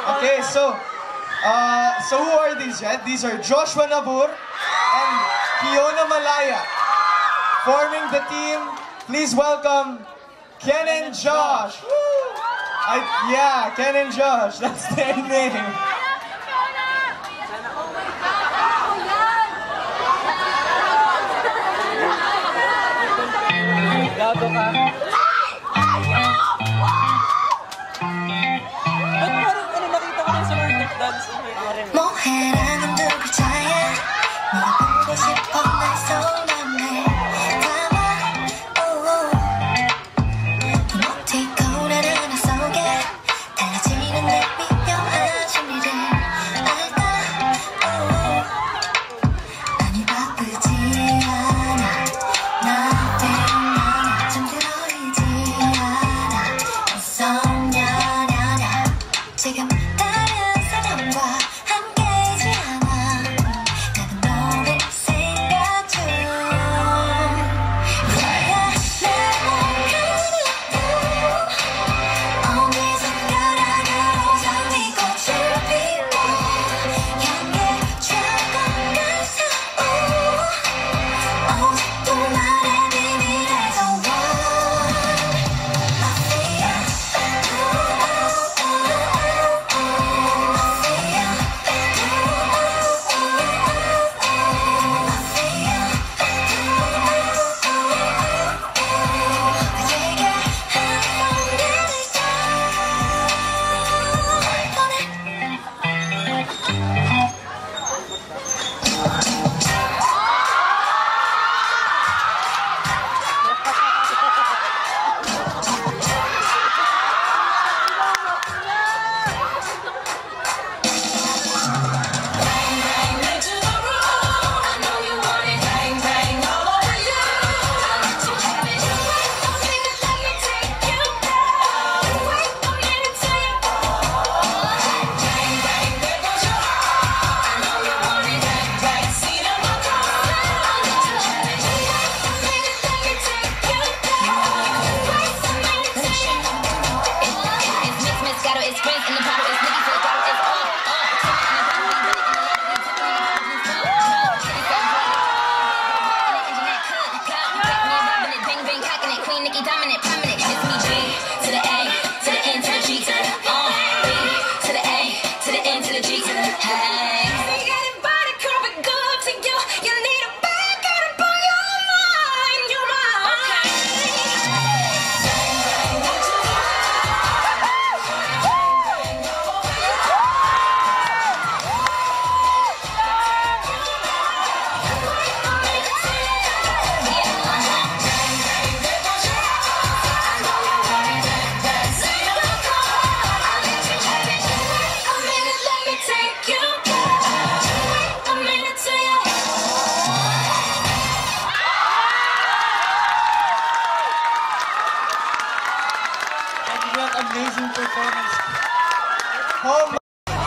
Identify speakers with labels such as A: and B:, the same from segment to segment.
A: Okay, so who are these, Ed? These are Joshua Nabur and Fiona Malaya. Forming the team, please welcome Ken and Josh. Yeah, Ken and Josh, that's their name.
B: Gago ka. Ba't parang nakita ko rin sa Nordic dance?
C: 뭐해라는 두 글자에 네가 보고 싶어 날 쏟아내 담아 이모티콘 하나 속에 달라지는 내 미묘한 심리를 알다 아니 바쁘지 않아 나한테 나나 좀 들어있지 않아 웃었냐냐냐 지금 다른 사람과 함께이지 않아 나는 너를 생각 중 너야 내 목표는 어디서 가라가로 장미꽃을 피워 향해 쫙 가서 오직도 나의 비밀에서
A: Amazing performance. Oh my.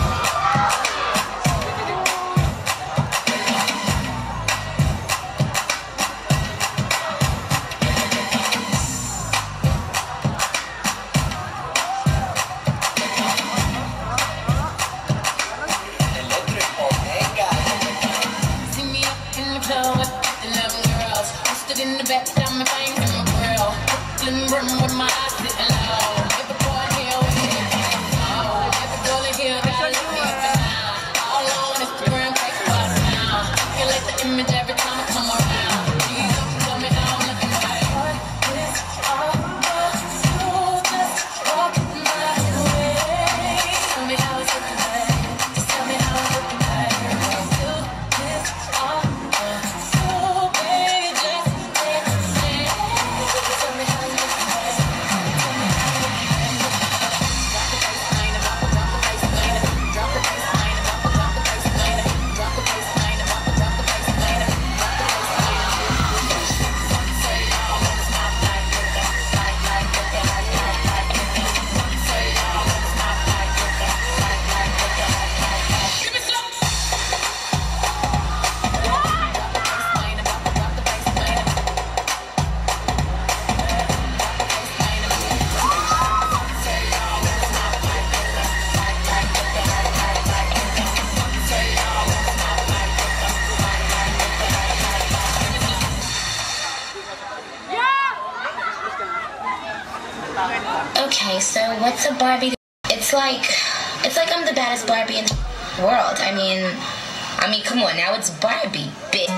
D: See me up in the club with 11 girls. I stood in the back, got my thing in my grill. Brooklyn brim with my eyes sitting low. Get the boy here with me. Oh, get the girl in here.
C: Okay, so what's a Barbie? It's like I'm the baddest Barbie in the world. I mean, come on, now it's Barbie, bitch.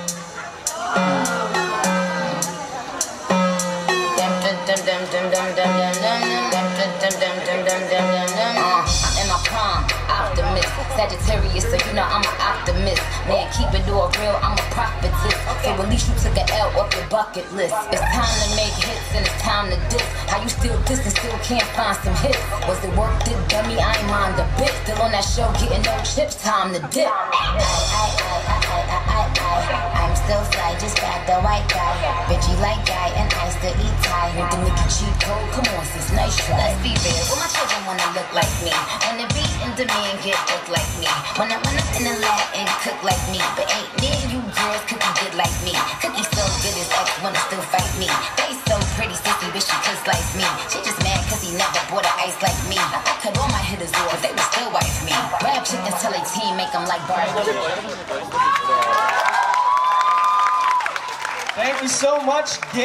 C: I'm in my prime, optimist, Sagittarius, so you know I'm an optimist. Man, keep it all real, I'm a prophetess. So at least you took an L off your bucket list. It's time to make hits and it's time to diss. How you still diss and still can't find some hits? Was it worth it, dummy? I ain't mind a bit. Still on that show, getting no chips, time to dip. I'm still fly, just got the white guy. Bitchy like guy, and I still eat Thai. With the Nicky cheat code, come on, sis, nice try. Let's be real, well, my children wanna look like me. Wanna be in demand, get look like me. Wanna run up in the lab and cook like me. But ain't near you girls cookie good like me. Cookie so good his ex wanna still fight me. Face so pretty, sissy, bitch, she just like me. She just mad cause he never bought her ice like me. I cut all my hitters off, they would still wife me. Rap chickens tell a team, make them like Barbie.
A: Thank you so much, Gabe.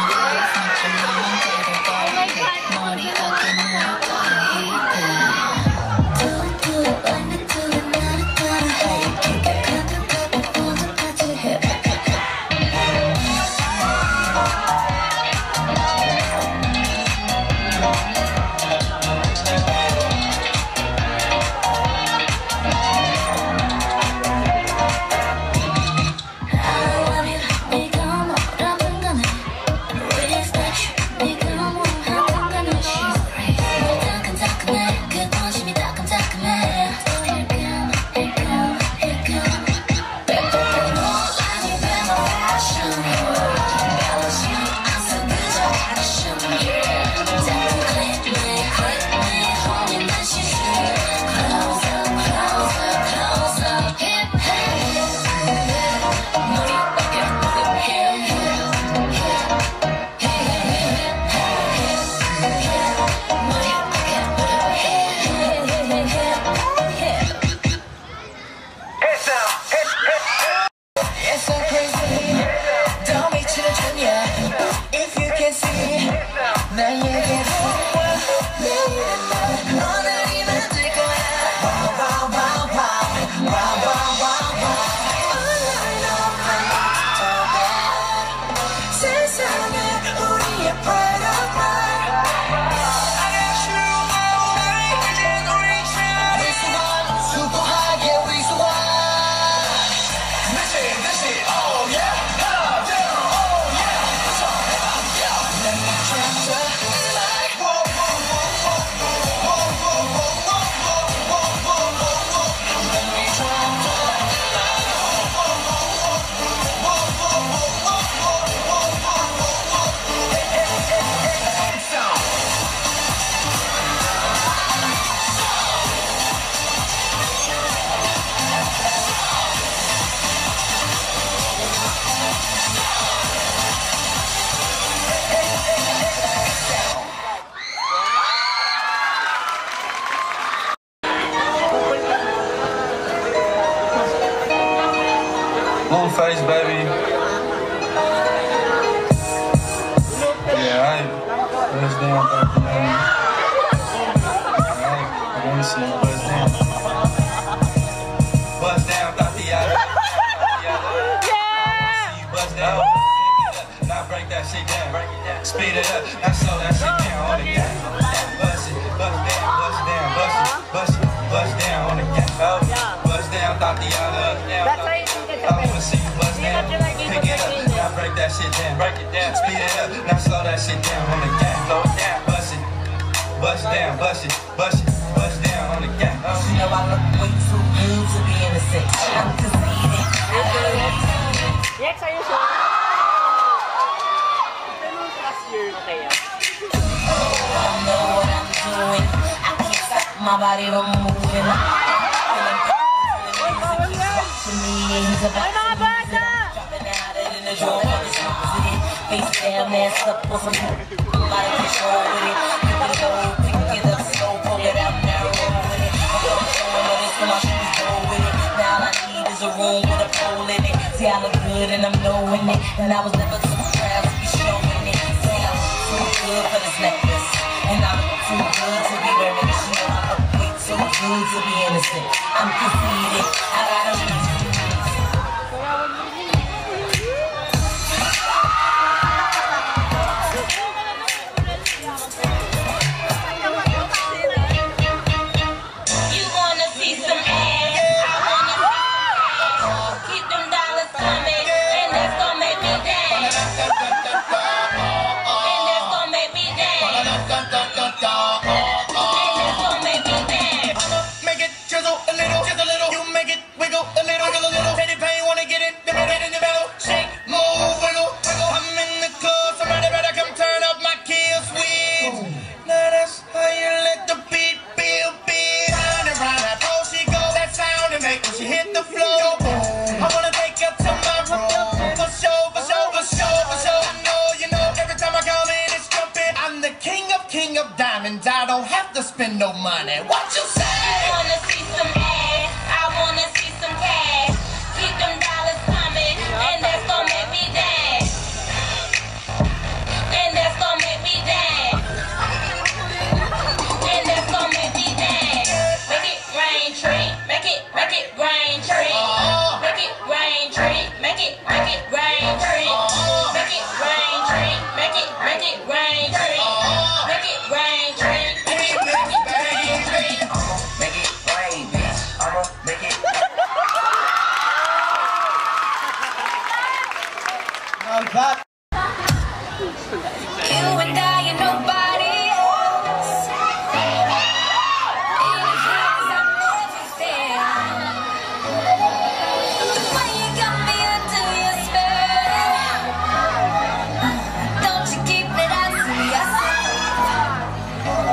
E: Face, baby. Yeah, I buzz down, baby. I want to see you buzz down. Buzz down, Tatiana. See you buzz down. Now break that shit down. Speed it up. Now slow that shit down on the gang. Buzz it, buzz down, buzz down, buzz it, buzz it, buzz down on the gang. Buzz down, Tatiana. I wanna see you buzz down. Pick it up, now break that shit down. Break it down, speed it up, now slow that shit down on the gang. Slow it down, bust it, bust down, bust it, bust it, bust down on the gang.
F: You know I look way too good to be innocent. I'm conceited.
B: Next, are you sure? Last year, okay.
F: I know what I'm doing. I can't stop my body from moving. He's about to dropping out in the drawer. Face down, ass up for some body control with it. You can go, pick it up, slow, pull it out, now roll with it. I'm gonna show him what it's for my shoes, go with it. Now all I need is a room with a pole in it. See, I look good and I'm knowing it. And I was never too proud to be showing it. See, I'm too good for this necklace. good to be innocent. I'm conceited. I gotta
G: I don't have to spend no money. What you say?
F: I wanna see some ass. I wanna see some cash. Keep them dollars coming, and that's gonna make me dance. And that's gonna make me dance. And that's gonna make me dance. Make it rain, tree. Make it rain, tree. Make it rain, tree. Make it rain, tree. Make it rain, tree. Make it rain, tree. Make it rain, tree.
A: Now that
C: You and I and nobody else. In the hands I never fail. The way you got me under your spell. Don't you keep it out to yourself.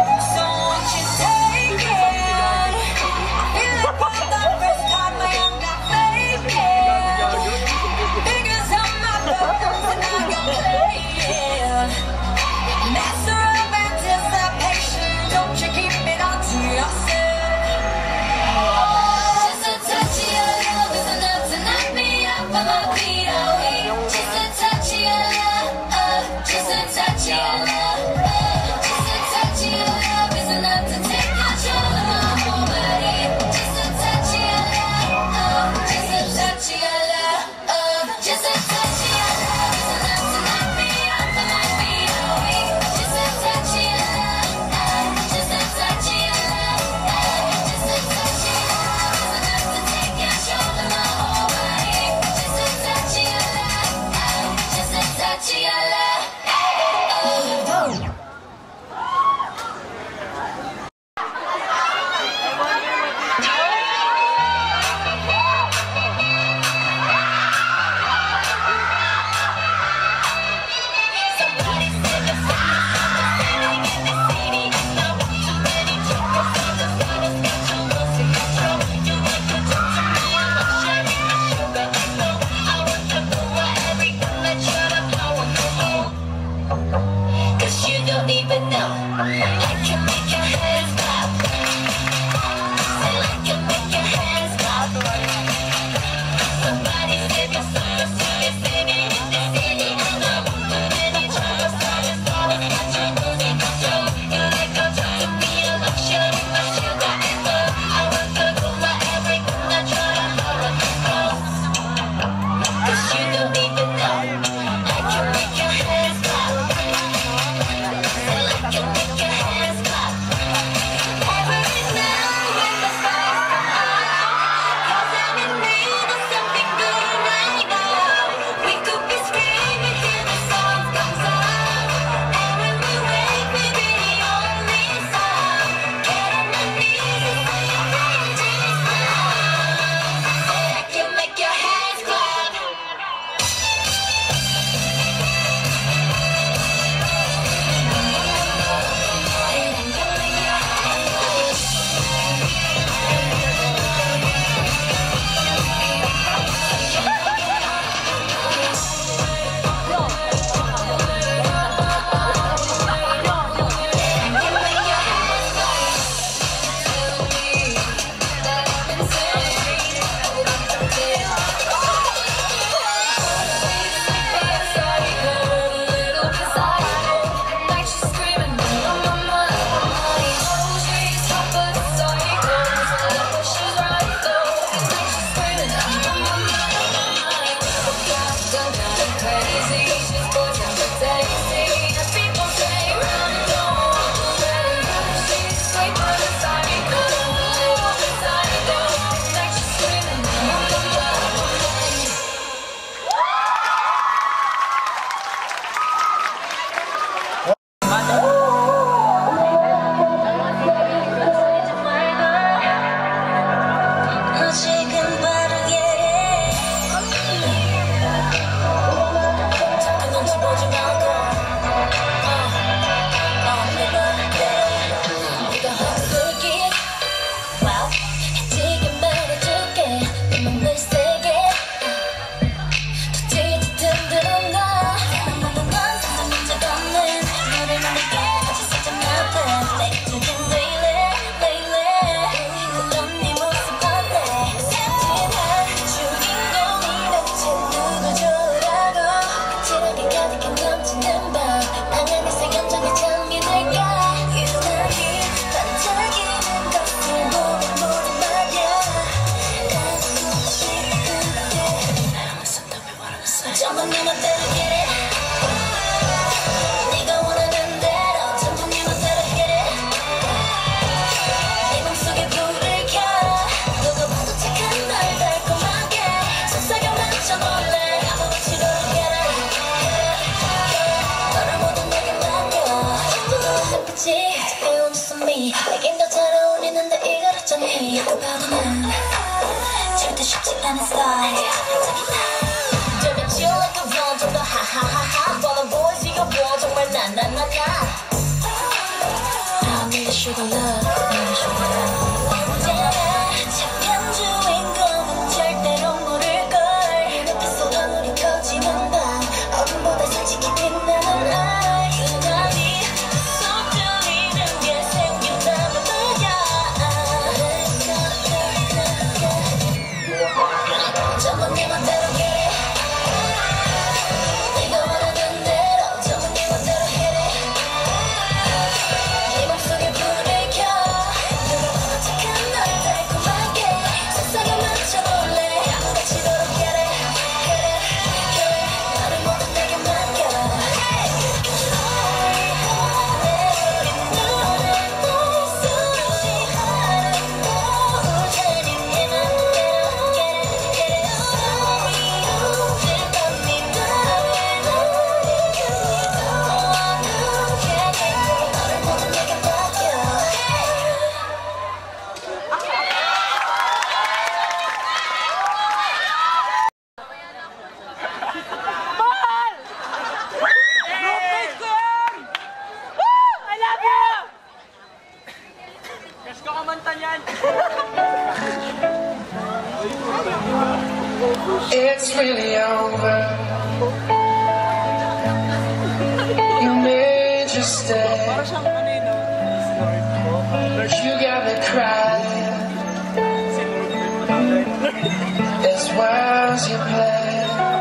C: Hey, it's me. 내겐 더 잘 어울리는데 이걸 어쩌니? 그 바보는 절대 쉽지 않은 스타일. Damn it, chill like a villain. 좀더 하하하하. Fallen boys 이거 뭐 정말 나나나나. I need a sugar love. Need a sugar love. 착한 주인공은 절대로 모를걸. 눈앞에 소나물이 터지는 밤 어둠보다 솔직히 빛나는 날. 그날이 손 들리는 게 생긴다면 말야. 전부 네 맘대로 해. 네가 원하는 대로 전부 네 맘대로 해. 네 맘속에 불을 켜. 누가 착한 널 달콤하게 세상을 맞춰볼래. 미치도록 get it, get it, get it. 너를 모두 내게 맡겨. 내 눈에 볼 수 없이 아름다운 자리 내 맘대로 get it, get it. 내 맘이 나의 너를 그리워 완벽하게 너를 모두 내게 맡겨.
B: Groupmates ko yan! Woo! I love you! Yes ko kumanta niyan.
H: It's really over. You made your stay. You got me crying as well as you play.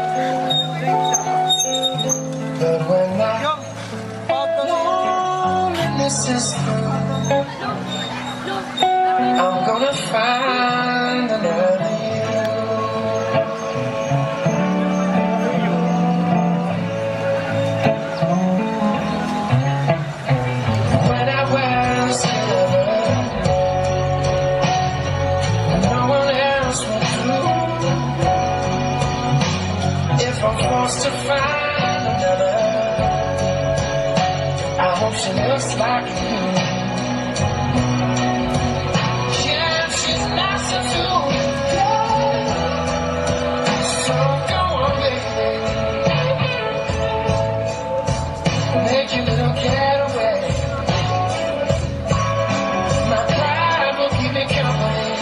H: But when my loneliness is through, I'm gonna find another you. When I was alone, no one else will do. If I'm forced to find another, I hope she looks like you. Yeah, she's nicer too. So go on, baby, make your little getaway. My pride will keep me company.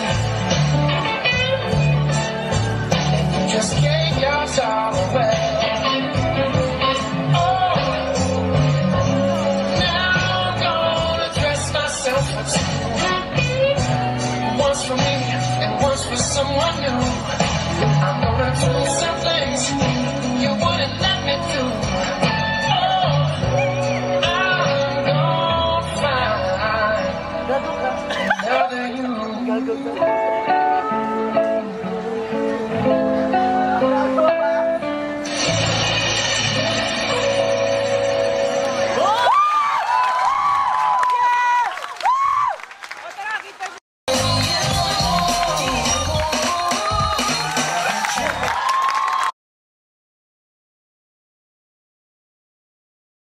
H: And you just gave yours all away. Oh, now I'm gonna dress myself for two. Once for me and once for someone new. I'm gonna do some things